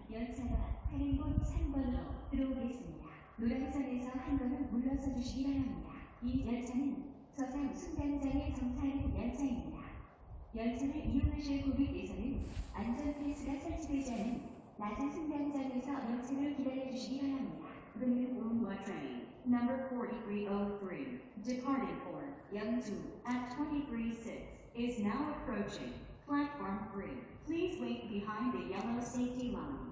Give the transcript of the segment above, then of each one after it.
열차가 타는 곳 3번으로 들어오겠습니다. 노란선에서 한 걸음 물러서 주시기 바랍니다. 이 열차는 서상 승강장에 정차하는 열차입니다. 열차를 이용하실 고객께서는 안전패스가 설치되지 않은 낮은 승강장에서 열차를 기다려주시기 바랍니다. The new Gunghwa train, number 4303, departing for Yeongju at 23:06, is now approaching platform 3. Please wait behind the yellow safety line.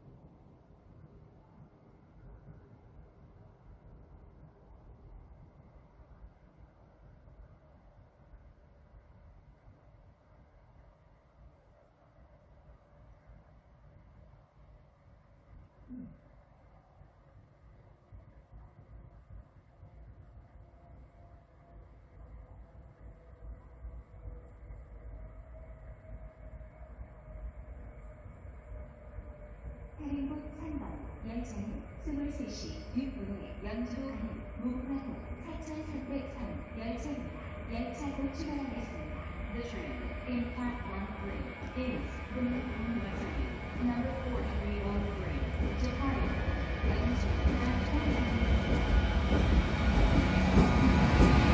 타는 곳 3번 열차는 23시 6분에 영주로 가는 목포항 4303 열차입니다. 열차 곧 출발하겠습니다. The train in platform 3 is the new Gunghwa train, number 4303, departing for Yeongju at 23:06.